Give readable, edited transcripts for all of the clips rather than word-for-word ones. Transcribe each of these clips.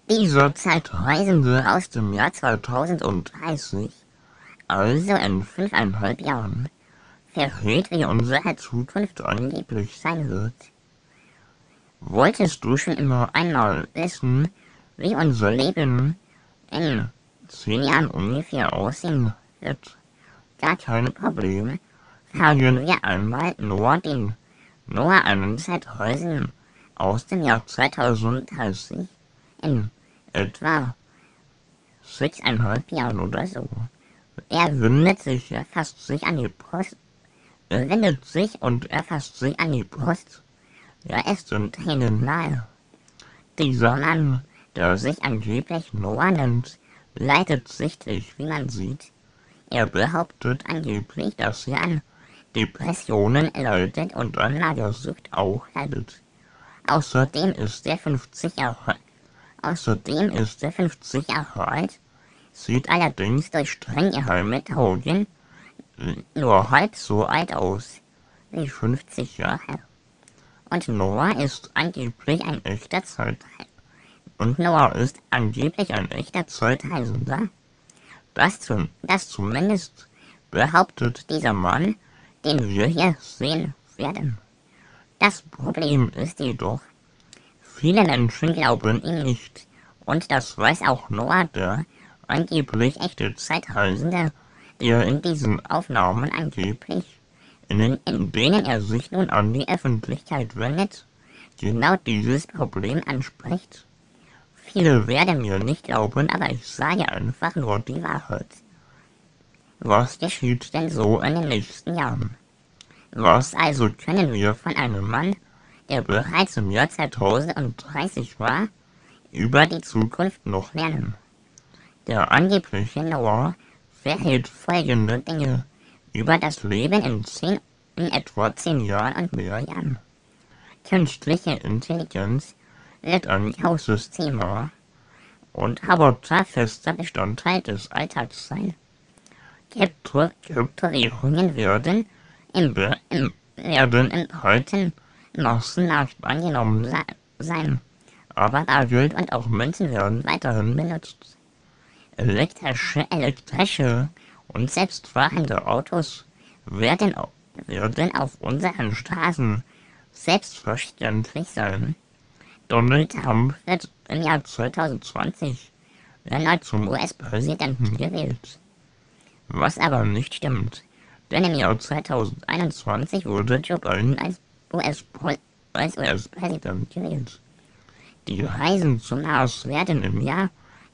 Dieser Zeitreisende aus dem Jahr 2030, also in 5,5 Jahren, verrät, wie unsere Zukunft angeblich sein wird. Wolltest du schon immer einmal wissen, wie unser Leben in 10 Jahren ungefähr aussehen wird? Gar kein Problem. Fragen wir einmal Noah, einen Zeitreisenden aus dem Jahr 2030 in etwa 6,5 Jahren oder so. Er wendet sich und erfasst sich an die Brust. Ja, es sind Tränen nahe. Dieser Mann, der sich angeblich Noah nennt, leidet sichtlich, wie man sieht. Er behauptet angeblich, dass er an Depressionen leidet und an Magersucht auch leidet. Außerdem ist er 50 Jahre alt, sieht allerdings durch streng geheime Methoden nur halb so alt aus wie 50 Jahre. Und Noah ist angeblich ein echter Zeitreisender. Das zumindest behauptet dieser Mann, den wir hier sehen werden. Das Problem ist jedoch, viele Menschen glauben ihm nicht, und das weiß auch Noah, der angeblich echte Zeitreisende, der in diesen Aufnahmen angeblich, in denen er sich nun an die Öffentlichkeit wendet, genau dieses Problem anspricht. Viele werden mir nicht glauben, aber ich sage einfach nur die Wahrheit. Was geschieht denn so in den nächsten Jahren? Was also können wir von einem Mann, der bereits im Jahr 2030 war, über die Zukunft noch lernen? Der angebliche Noah verhält folgende Dinge über das Leben in etwa 10 Jahren und mehr Jahren. Künstliche Intelligenz wird ein großes Thema und Roboter fester Bestandteil des Alltags sein. Kryptowährungen werden in breiten Massenmarkt angenommen sein, aber Bargeld und auch Münzen werden weiterhin benutzt. Elektrische und selbstfahrende Autos werden auf unseren Straßen selbstverständlich sein. Donald Trump wird im Jahr 2020 erneut zum US-Präsidenten gewählt. Was aber nicht stimmt, denn im Jahr 2021 wurde Joe Biden als US-Präsident gewählt. Die Reisen zum Mars werden im Jahr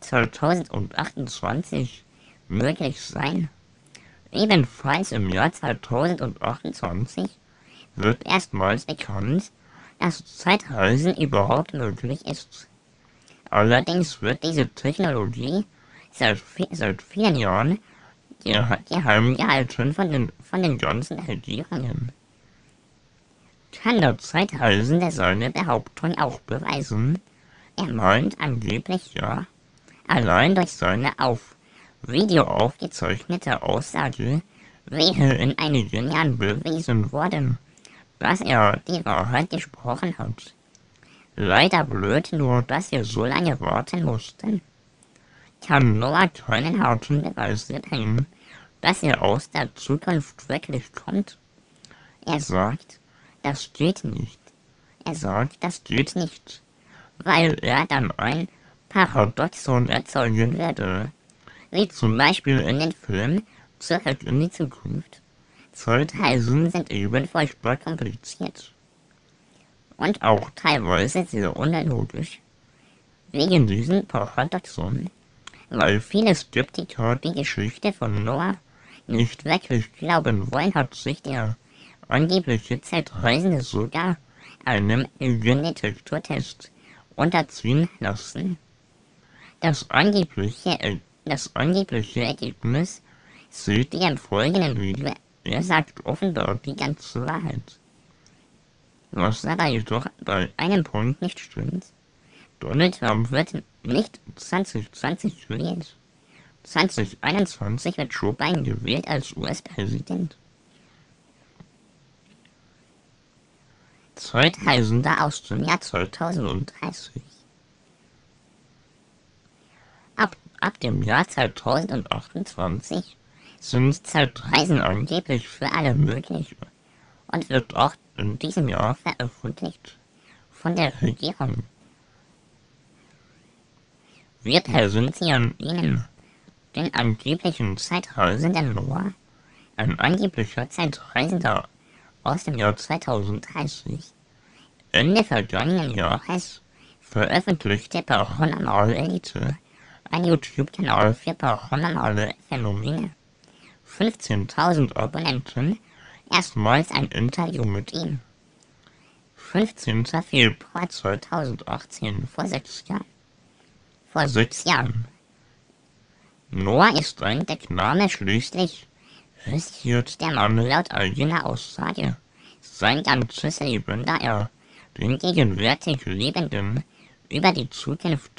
2028 möglich sein. Ebenfalls im Jahr 2028 wird erstmals bekannt, dass Zeitreisen überhaupt möglich ist. Allerdings wird diese Technologie seit vielen Jahren geheim gehalten von den ganzen Regierungen. Kann der Zeitreisende seine Behauptung auch beweisen? Er meint angeblich ja. Allein durch seine auf Video aufgezeichnete Aussage wäre in einigen Jahren bewiesen worden, dass er die Wahrheit gesprochen hat. Leider blöd nur, dass wir so lange warten mussten. Kann Noah keinen harten Beweis bringen, dass er aus der Zukunft wirklich kommt? Er sagt, das geht nicht. Weil er dann ein Paradoxon erzeugen würde, wie zum Beispiel in den Film Zurück in die Zukunft. Zeitreisen sind eben furchtbar kompliziert. Und auch teilweise sehr unlogisch. Wegen diesem Paradoxon, weil viele Skeptiker die Geschichte von Noah nicht wirklich glauben wollen, hat sich der angebliche Zeitreisende sogar einem Lügendetektortest unterziehen lassen. Das angebliche Ergebnis seht ihr im folgenden Video. Er sagt offenbar die ganze Wahrheit. Was aber jedoch bei einem Punkt nicht stimmt. Donald Trump wird nicht 2020 gewählt. 2021 wird Joe Biden gewählt als US-Präsident. Zeitreisender aus dem Jahr 2030. Ab dem Jahr 2028 sind Zeitreisen angeblich für alle möglich und wird auch in diesem Jahr veröffentlicht von der Regierung. Wir präsentieren Ihnen den angeblichen Zeitreisenden Noah, ein angeblicher Zeitreisender aus dem Jahr 2030. Ende vergangenen Jahres veröffentlichte Paranormal Elite, ein YouTube-Kanal für paranormale Phänomene, 15.000 Abonnenten, erstmals ein Interview mit ihm. 15. Februar 2018, vor 6 Jahren. Vor 6 Jahren. Noah ist ein Deckname, schließlich riskiert der Mann laut eigener Aussage sein ganzes Leben, da er den gegenwärtig Lebenden über die Zukunft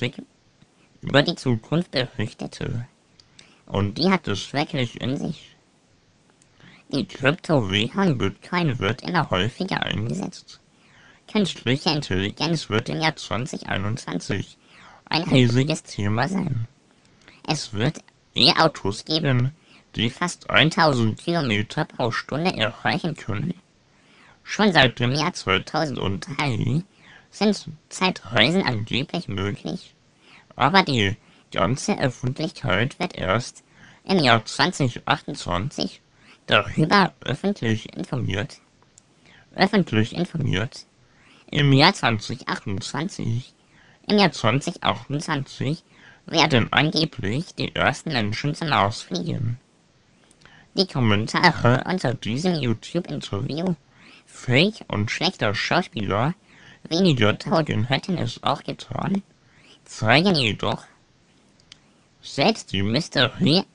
berichtete. Und die hat es wirklich in sich. Die Kryptowährung Bitcoin wird immer häufiger eingesetzt. Künstliche Intelligenz wird im Jahr 2021 ein riesiges Thema sein. Es wird E-Autos geben, die fast 1000 Kilometer pro Stunde erreichen können. Schon seit dem Jahr 2003 sind Zeitreisen angeblich möglich, aber die ganze Öffentlichkeit wird erst im Jahr 2028 darüber öffentlich informiert. Im Jahr 2028 werden angeblich die ersten Menschen zum Mars fliegen. Die Kommentare unter diesem YouTube-Interview, Fake und schlechter Schauspieler, weniger Taugen hätten es auch getan, zeigen jedoch, selbst die Mystery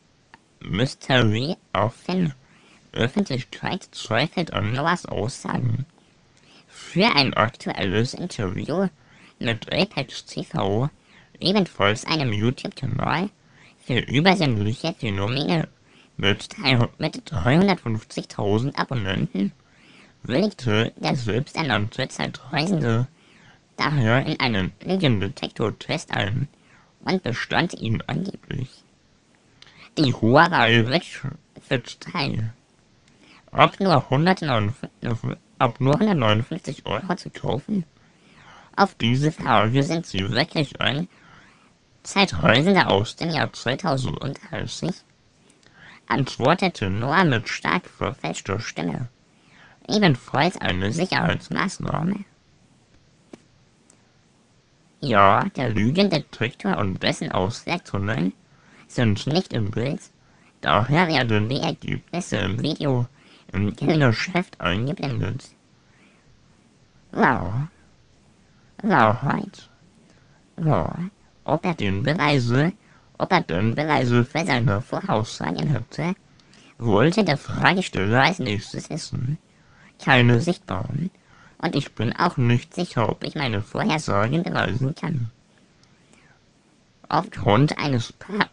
auf Öffentlichkeit zweifelt an Noahs Aussagen. Für ein aktuelles Interview mit Apex TV, ebenfalls einem YouTube-Kanal für übersinnliche Phänomene mit 350.000 Abonnenten, willigte der selbsternannte Zeitreisende daher in einen Lügendetektor-Test ein und bestand ihn angeblich. Die Huawei wird teil. Ob nur 159 Euro zu kaufen? Auf diese Frage, sind Sie wirklich ein Zeitreisender aus dem Jahr 2030? Antwortete Noah mit stark verfälschter Stimme. Ebenfalls eine Sicherheitsmaßnahme. Ja, der Lügendetektor und dessen Auswertungen sind nicht im Bild, daher werden die Ergebnisse im Video im Geschäft eingeblendet. Wahrheit. Ob er denn Beweise für seine Voraussagen hätte, wollte der Fragesteller als nächstes wissen. Keine sichtbaren, und ich bin auch nicht sicher, ob ich meine Vorhersagen beweisen kann. Aufgrund eines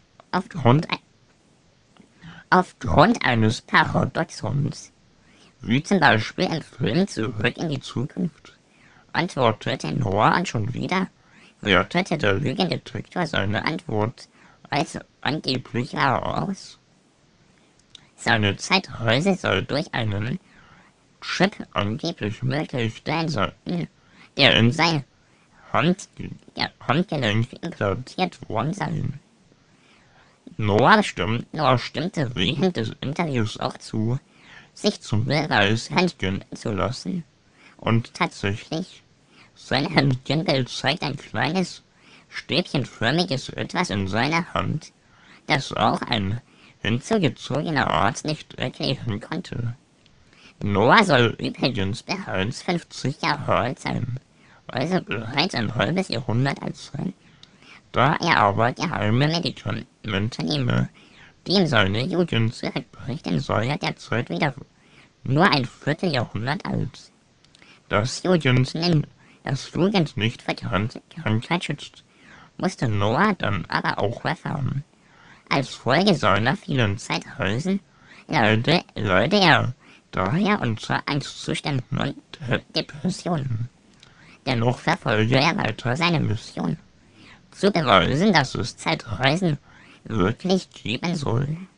Paradoxons, wie zum Beispiel ein Film Zurück in die Zukunft, antwortete Noah und schon wieder wertete der Lügendetektor seine Antwort als angeblich wahr aus. Seine Zeitreise soll durch einen Chip angeblich möglich sein sollten, der in sein Handgelenk implantiert worden sei. Noah stimmte während des Interviews auch zu, sich zum Beweis röntgen zu lassen. Und tatsächlich, sein Röntgenbild zeigt ein kleines, stäbchenförmiges Etwas in seiner Hand, das auch ein hinzugezogener Arzt nicht erklären konnte. Noah soll übrigens bereits 50 Jahre alt sein, also bereits ein halbes Jahrhundert alt sein, da er aber geheime Medikamente nehme, die ihm seine Jugend zurückberichten, soll er derzeit wieder nur ein Vierteljahrhundert alt. Das Jugend nicht verkannte Krankheit schützt, musste Noah dann aber auch erfahren. Als Folge seiner vielen Zeitreisen leide er daher unter Angstzuständen und Depressionen. Dennoch verfolge er weiter seine Mission, zu beweisen, dass es Zeitreisen wirklich geben soll.